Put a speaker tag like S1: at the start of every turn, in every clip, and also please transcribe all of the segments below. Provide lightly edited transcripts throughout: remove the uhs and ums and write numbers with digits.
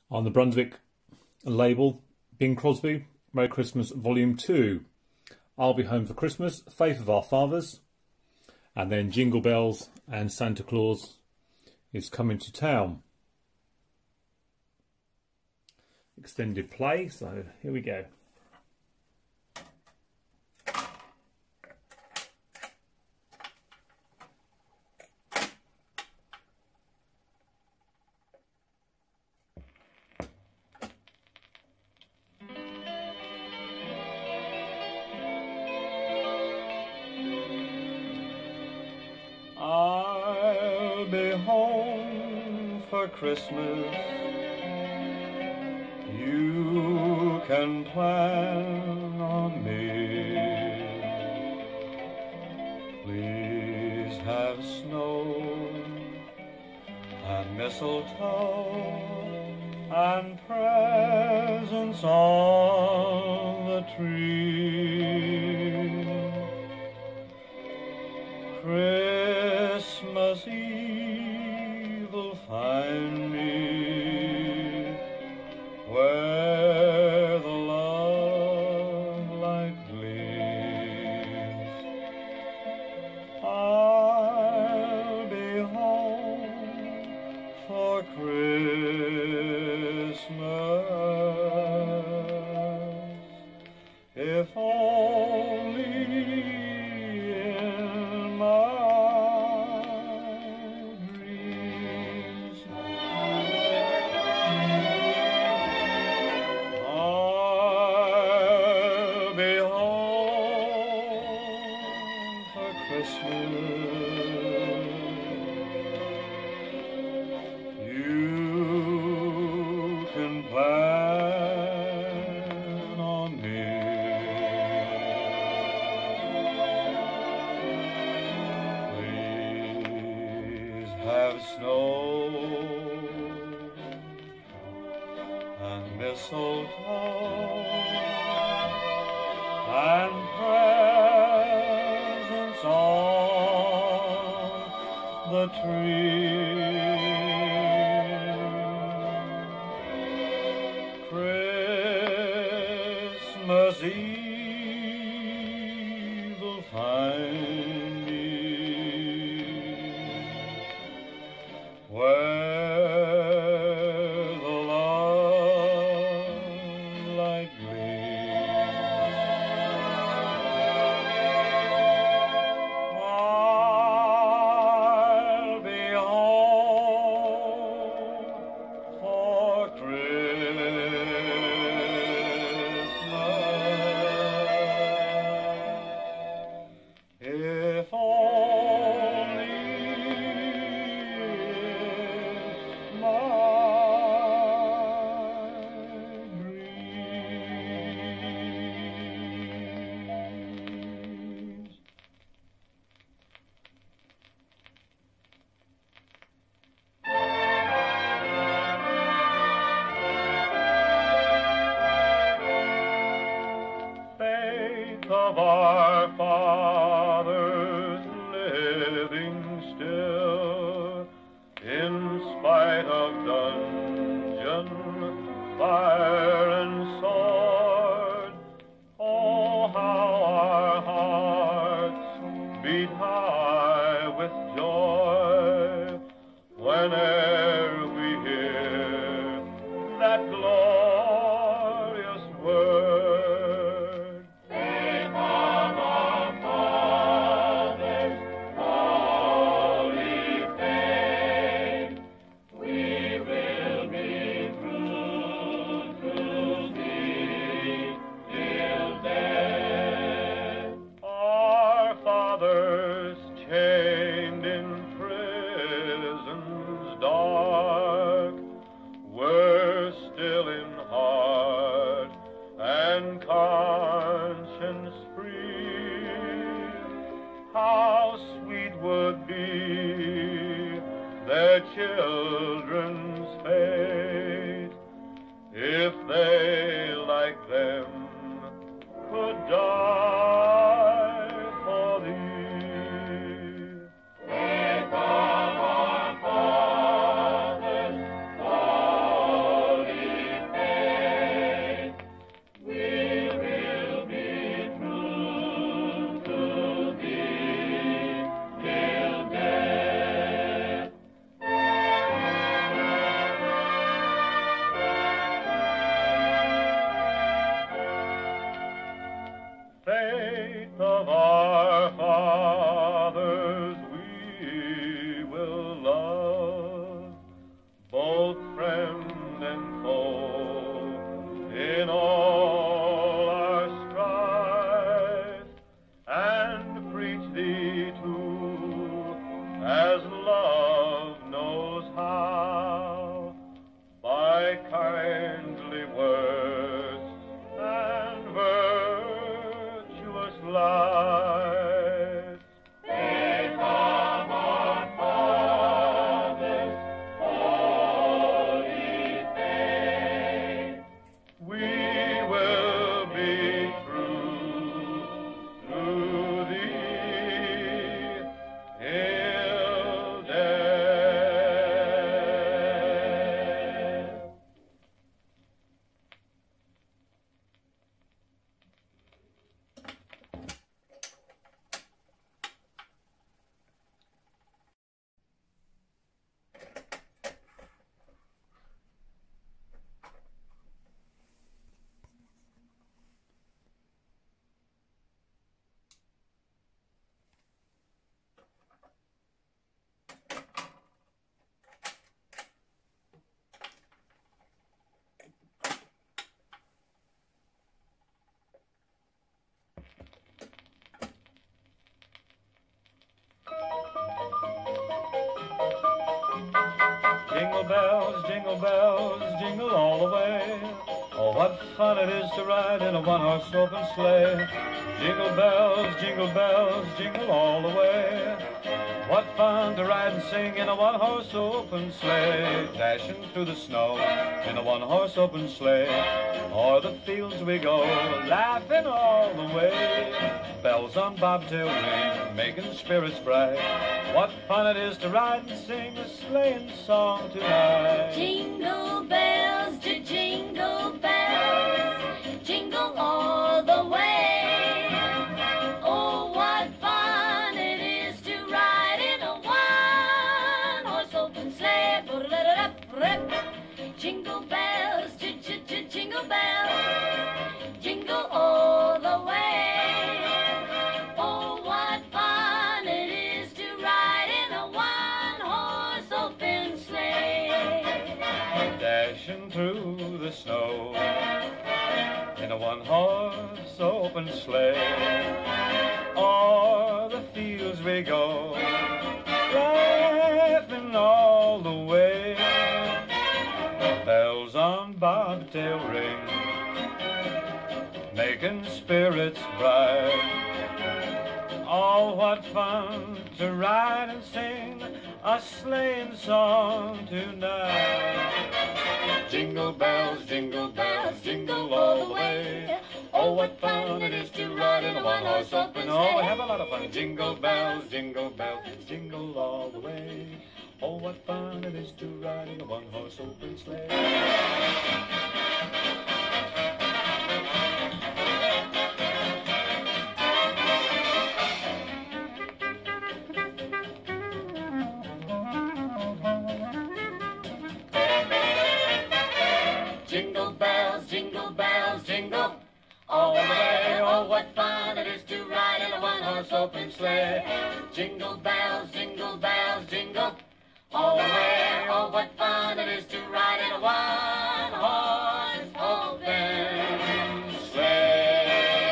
S1: On the Brunswick label, Bing Crosby, Merry Christmas Volume 2. I'll Be Home for Christmas, Faith of Our Fathers, and then Jingle Bells and Santa Claus is Coming to Town. Extended play, so here we go.
S2: I'll be home for Christmas. You can plan on me. Please have snow and mistletoe and presents on the tree. Christmas Eve will find me where the love light gleams. I'll be home for Christmas, if only in my dreams. I'll be home for Christmas. You can plan on me. Have snow and mistletoe and presents on the tree. Christmas Eve will find me where the love light gleams. I'll be home for Christmas, if only faith of our fathers living still, in spite of dungeon, fire and sword. Oh, how our hearts beat high with joy whene'er we hear that glorious word. Faith of our fathers, holy faith, we will be true to bells, jingle all the way. Oh, what fun it is to ride in a one-horse open sleigh. Jingle bells, jingle all the way. What fun to ride and sing in a one-horse open sleigh. Dashing through the snow in a one-horse open sleigh. O'er the fields we go, laughing all the way. Bells on bobtail ring, making spirits bright. What fun it is to ride and sing a sleighing song tonight.
S3: Jingle bells, jingle bells, jingle all the way. Oh, what fun it is to ride in a one-horse open sleigh. Jingle bells, jingle bells, jingle all the way. Oh, what fun it is to ride in a one-horse open sleigh.
S2: Dashing through the snow in a one-horse open sleigh. O'er the fields we go, laughing all the way. Bells on bobtail ring, making spirits bright. Oh, what fun to ride and sing a sleighing song tonight. Jingle bells, jingle all the way. Oh, what fun it is to ride in a one-horse open sleigh. Oh, have a lot of fun. Jingle bells, jingle all the way. Oh, what fun it is to ride in a one-horse open sleigh.
S3: Jingle bells, jingle all the way. Oh, what fun it is to ride in a one-horse open sleigh. Jingle bells, jingle all the way. Oh, what fun it is to ride in a one-horse open sleigh.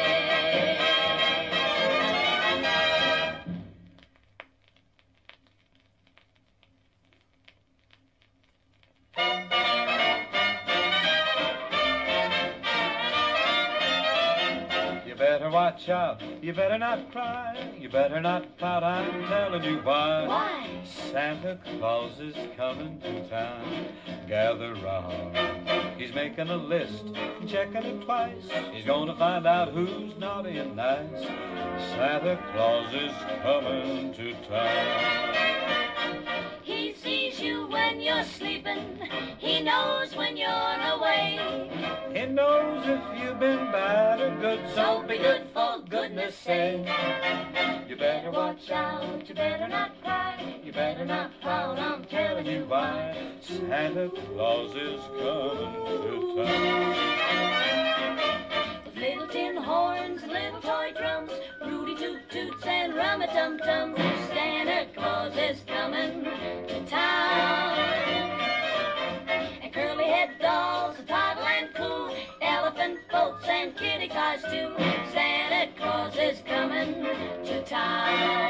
S2: You better watch out, you better not cry, you better not pout, I'm telling you why.
S3: Why?
S2: Santa Claus is coming to town. Gather round, he's making a list, checking it twice. He's gonna find out who's naughty and nice. Santa Claus is coming to town.
S3: He sees you when you're sleeping, he knows when you're away.
S2: He knows if you've been bad or good,
S3: So be good for goodness sake.
S2: You better
S3: Watch out, you better not cry, you better not pout, I'm telling you why.
S2: Santa Claus is coming to town.
S3: With little tin horns, little toy drums, Rudy toot toots and rum-a-tum-tums, Santa Claus is coming to town. And curly-head dolls, a toddle and cool, elephant boats and kitty cars too, Santa Claus is coming to town.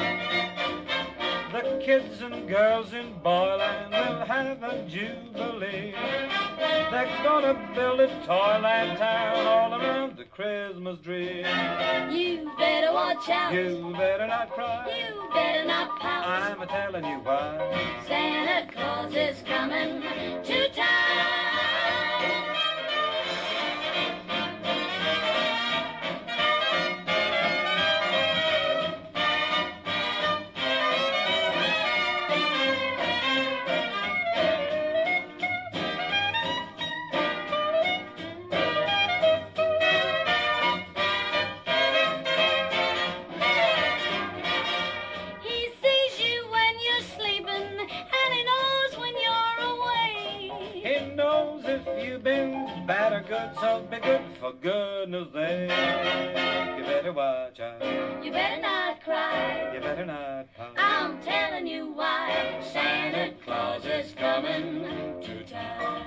S2: The kids and girls in Boyland will have a jubilee. They're gonna build a toyland town all around the Christmas tree.
S3: You better watch out,
S2: You better not cry,
S3: you better not pout,
S2: I'm a-telling you why.
S3: Santa Claus is coming to town. He sees you when you're sleeping, and he knows when you're away.
S2: He knows if you've been bad or good, so be good for goodness sake. You better watch out,
S3: You better not cry,
S2: you better not pout.
S3: I'm telling you why. Santa Claus is coming to town.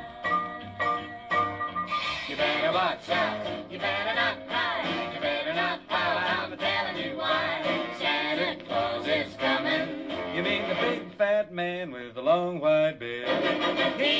S2: You better watch out,
S3: You better not cry, you better not pout, I'm telling you why. Santa Claus is coming.
S2: you mean the big fat man with the long white beard. He